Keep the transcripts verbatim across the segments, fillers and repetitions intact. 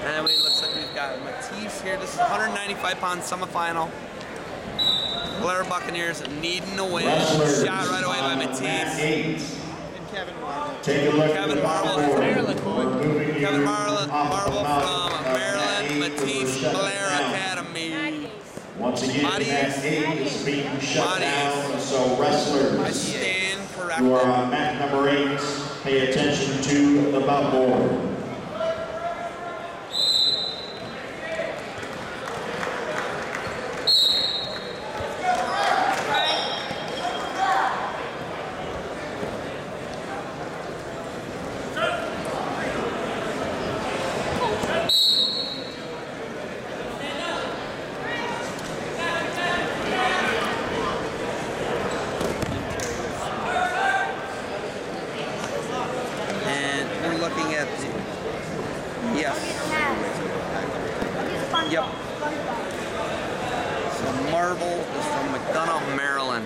And it looks like we've got Matisse here. This is one hundred ninety-five pound semifinal. Blair Buccaneers needing a win. Wrestlers Shot right away by on Matisse. mat eight. And Kevin Marble. Take a look Kevin at the Marble. board. Maryland boy. We're moving Kevin you Marble, off the Marble mount from of mat Maryland. eight for the Matisse shut Blair down. Academy. Once again, Bodies. mat eight is being shut Bodies. down, so I wrestlers stand who are corrected. on mat number eight, pay attention to the bout board. And we're looking at the, yes. Yep. So Marble is from McDonough, Maryland.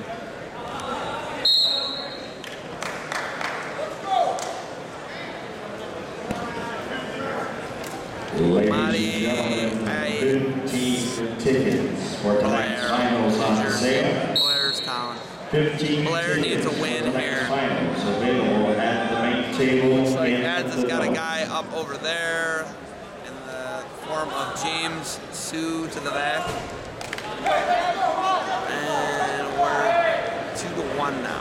Ladies Marty, and gentlemen, I- fifteen tickets for tonight's Blair, finals on New Jersey, sale. Blairstown. fifteen Blair needs a tickets win for tonight's here. finals available at the main table. Looks like in Ads has the got a booth. guy up over there in the form of James Sue to the back. And we're two to one now.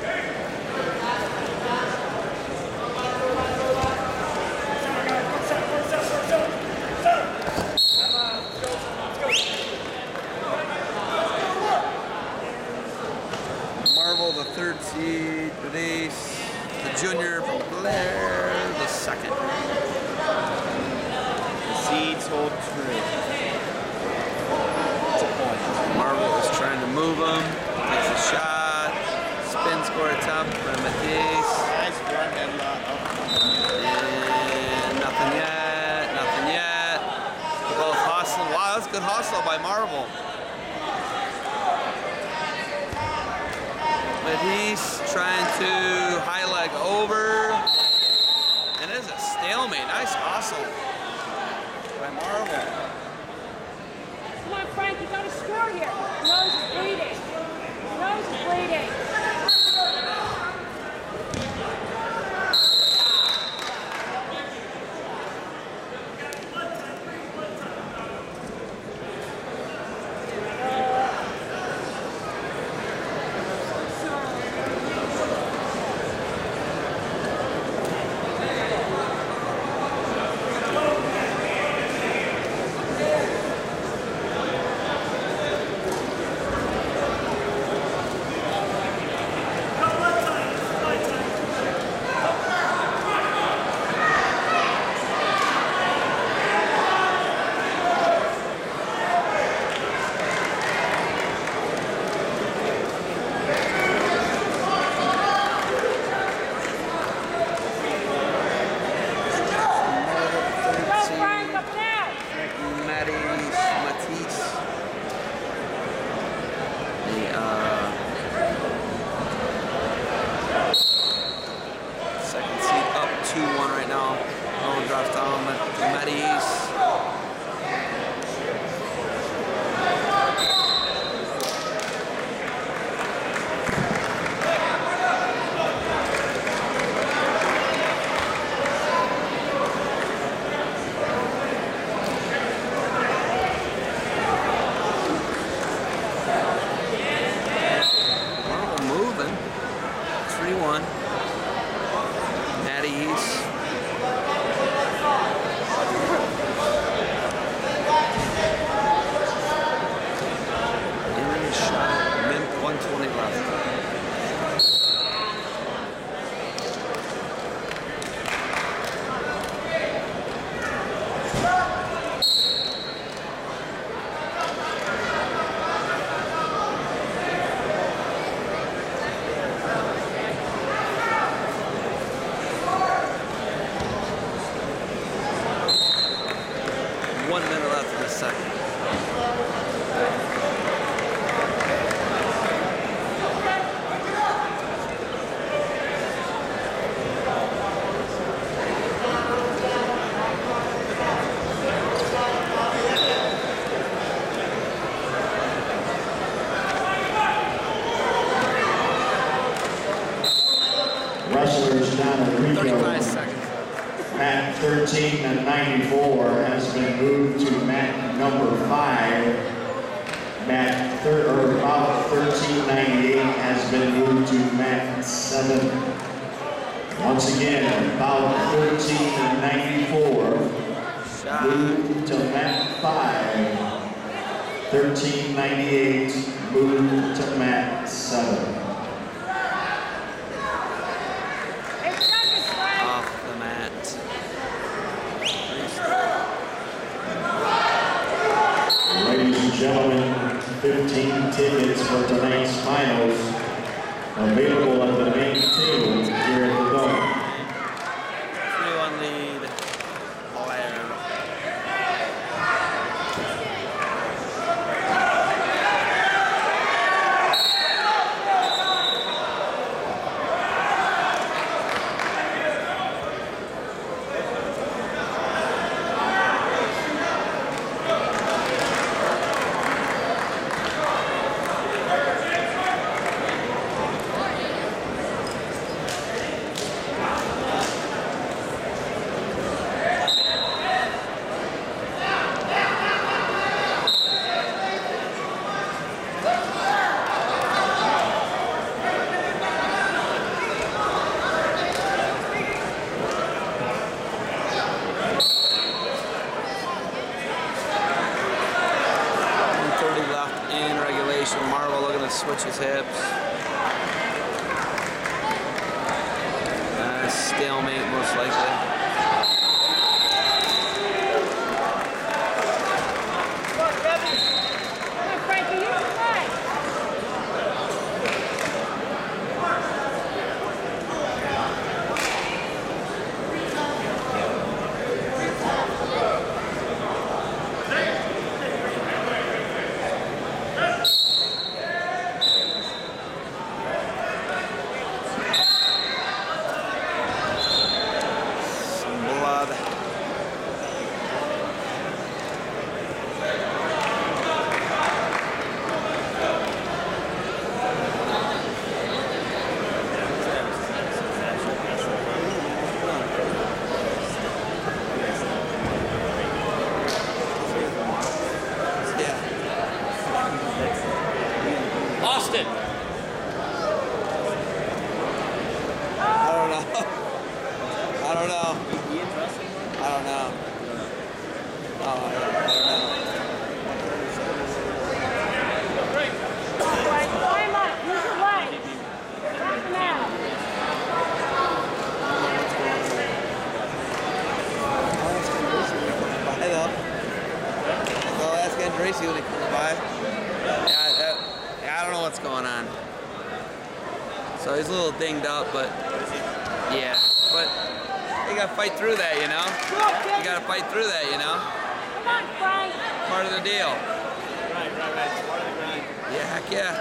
Marvel, the third seed, Denise, the junior from Blair, the second. Seeds hold true. It's a point. Marvel is trying to move him, takes a shot, spin score attempt for Matisse, Nice front headlock. and nothing yet, nothing yet. Both hustle. Wow, that's good hustle by Marvel. Matisse trying to high leg over, and it is a stalemate. Nice hustle by Marvel. Come on, Frank, you got to score here. Nose is bleeding. Nose is bleeding. Go, Frank, up now. Matisse, Matisse. The uh, second seed up two one right now. Oh, drops down. Matisse. Marvel moving. three one. Matisse. In shot. Min one twenty left. One minute left in the second. thirteen ninety-four has been moved to mat number five. Mat thir or about thirteen ninety-eight has been moved to mat seven. Once again, about thirteen ninety-four moved to mat five. thirteen ninety-eight moved to mat seven. Off the mat. Ladies and gentlemen, fifteen tickets for tonight's finals available at the main table here at the Dome. three one lead. Blair. Marvel looking to switch his hips. Uh, stalemate most likely. Austin. I don't know. I don't know. I don't know. Oh, I don't, I don't know. Climb up. Use your legs. Knock him out. Hey, though. So ask Andresi when he comes by. Yeah, that, yeah, I don't know what's going on. So he's a little dinged up, but yeah, but you gotta fight through that, you know. You gotta fight through that, you know. Come on, Frank. Part of the deal. Right, right, right. It's part of the grind. Yeah, heck yeah.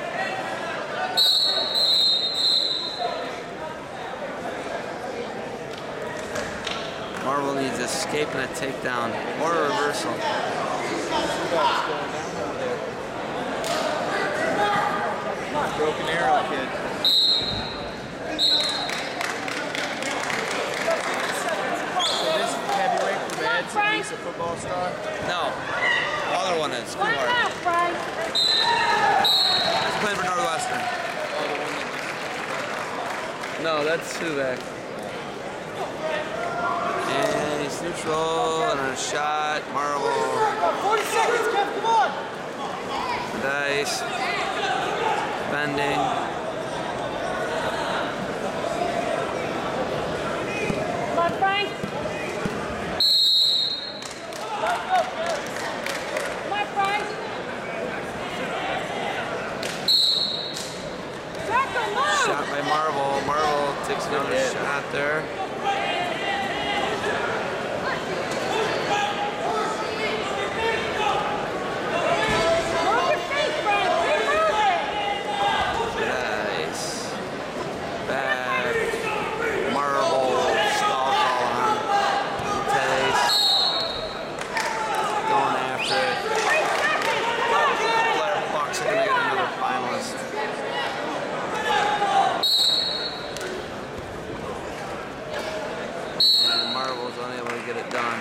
Marvel needs escape and a takedown or a reversal. Broken arrow, kid. So this heavyweight from Ed's, he's a football star? No, the other one is Climb Kuhar. out, Frank. He's playing for Northwestern. No, that's Suvak. And he's neutral and a shot. Marvel. forty seconds, Kev, come on! Dice. Bending. Come on, Frank. Come on, Frank. Circle, move. Shot by Marvel. Marvel takes another shot there. Move your feet, Frank. Keep moving. Nice. Back. Marvel. Stall call on. Taste. Going after it. Three seconds. Come on, Frank. Blair Bucks are going to get another finalist. unable to get it done.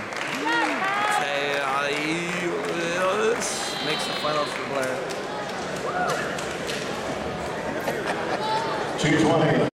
Mateus makes the finals for Blair. two twenty.